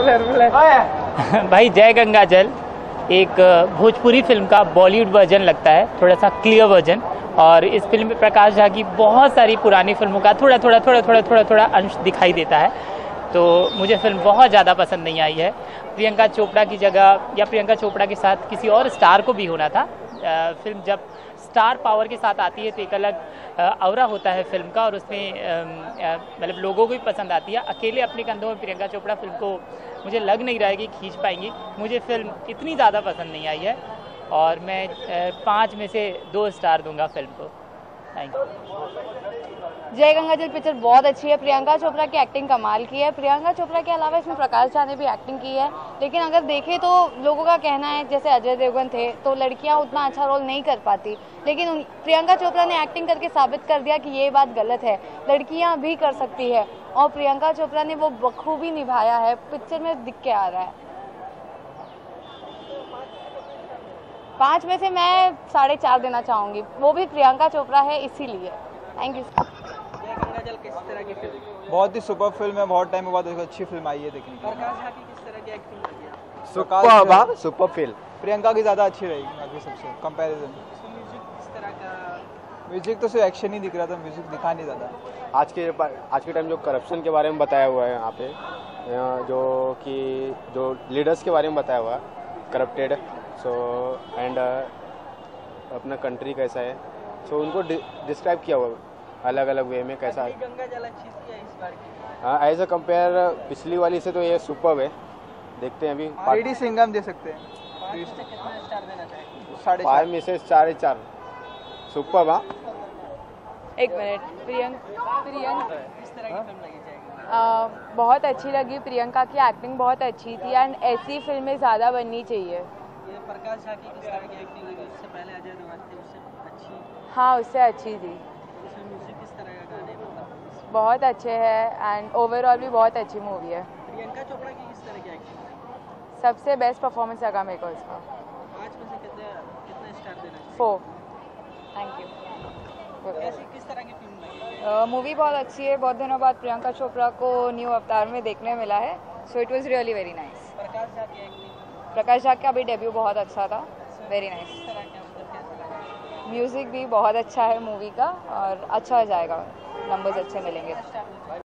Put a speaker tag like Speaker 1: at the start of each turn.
Speaker 1: भाई जय गंगाजल एक भोजपुरी फिल्म का बॉलीवुड वर्जन लगता है, थोड़ा सा क्लियर वर्जन। और इस फिल्म में प्रकाश झा की बहुत सारी पुरानी फिल्मों का थोड़ा थोड़ा अंश दिखाई देता है। तो मुझे फिल्म बहुत ज़्यादा पसंद नहीं आई है। प्रियंका चोपड़ा की जगह या प्रियंका चोपड़ा के साथ किसी और स्टार को भी होना था। फिल्म जब स्टार पावर के साथ आती है तो एक अलग औरा होता है फिल्म का, और उसमें मतलब लोगों को भी पसंद आती है। अकेले अपने कंधों में प्रियंका चोपड़ा फिल्म को मुझे लग नहीं रहा है कि खींच पाएंगी। मुझे फिल्म इतनी ज़्यादा पसंद नहीं आई है और मैं 5 में से 2 स्टार दूंगा फिल्म को। Thank you.
Speaker 2: Jai Gangaajal picture बहुत अच्छी है। प्रियंका चोपड़ा की एक्टिंग कमाल की है। प्रियंका चोपड़ा के अलावा इसमें प्रकाश झा ने भी एक्टिंग की है, लेकिन अगर देखें तो लोगों का कहना है जैसे अजय देवगन थे तो लड़कियां उतना अच्छा रोल नहीं कर पाती, लेकिन प्रियंका चोपड़ा ने एक्टिंग करके साबित कर दिया कि ये बात गलत है, लड़कियां भी कर सकती है। और प्रियंका चोपड़ा ने वो बखूबी निभाया है, पिक्चर में दिख के आ रहा है। 5 में से मैं 4.5 देना चाहूँगी, वो भी प्रियंका चोपड़ा है इसीलिए। Thank you.
Speaker 3: किस तरह की फिल्म?
Speaker 4: बहुत ही सुपर फिल्म है, बहुत टाइम के बाद अच्छी फिल्म आई है देखने की।
Speaker 3: प्रकाश झा की किस तरह की एक्टिंग लगी है?
Speaker 4: सुपर फिल्म प्रियंका की ज़्यादा अच्छी रहेगी बाकी सबसे कंपैरिजन।
Speaker 3: म्यूजिक किस तरह का?
Speaker 4: म्यूजिक तो सिर्फ एक्शन ही दिख रहा था, म्यूजिक दिखा नहीं ज़्यादा।
Speaker 5: आज के टाइम जो करप्शन के बारे में बताया हुआ है यहाँ पे, जो लीडर्स के बारे में बताया हुआ है, करप्टेड एंड अपना कंट्री कैसा है, उनको डिस्क्राइब किया हुआ अलग अलग वे में कैसा है।
Speaker 3: गंगाजल अच्छी थी इस बार की?
Speaker 5: हाँ, एज अ कंपेयर पिछली वाली से तो ये सुपर है। देखते हैं अभी।
Speaker 4: लेडी सिंघम दे सकते हैं।
Speaker 3: 5 में से कितना स्टार देना चाहेंगे?
Speaker 5: 5 में से 4.5 सुपर। हाँ,
Speaker 2: एक मिनट। प्रियंका
Speaker 3: किस तरह की फिल्म लगी जाएगी?
Speaker 2: बहुत अच्छी लगी। प्रियंका की एक्टिंग बहुत अच्छी थी एंड ऐसी फिल्में ज़्यादा बननी चाहिए।
Speaker 3: ये प्रकाश झा की किस तरह की एक्टिंग लगी? उससे पहले अजय देवगन थे, उससे अच्छी?
Speaker 2: हाँ, उससे अच्छी थी।
Speaker 3: इसमें म्यूजिक किस तरह का गाने मतलब?
Speaker 2: बहुत अच्छे हैं एंड ओवरऑल भी बहुत अच्छी मूवी है।
Speaker 3: प्रियंका चोपड़ा की किस तरह की एक्टिंग लगी?
Speaker 2: सबसे बेस्ट परफॉर्मेंस लगा मेरे को इसका।
Speaker 3: 5 में से कितने स्टार देना चाहिए?
Speaker 2: 4। Thank you.
Speaker 3: किस तरह की फिल्म लगी?
Speaker 2: मूवी बहुत अच्छी है। बहुत दिनों बाद प्रियंका चोपड़ा को न्यू अवतार में देखने मिला है, so it was really very nice.
Speaker 3: Prakash Jha की एक्टिंग?
Speaker 2: प्रकाश झा का भी डेब्यू बहुत अच्छा था, वेरी नाइस।
Speaker 3: किस तरह का मतलब कैसा लगा?
Speaker 2: म्यूज़िक भी बहुत अच्छा है मूवी का और अच्छा हो जाएगा, नंबर्स अच्छे मिलेंगे।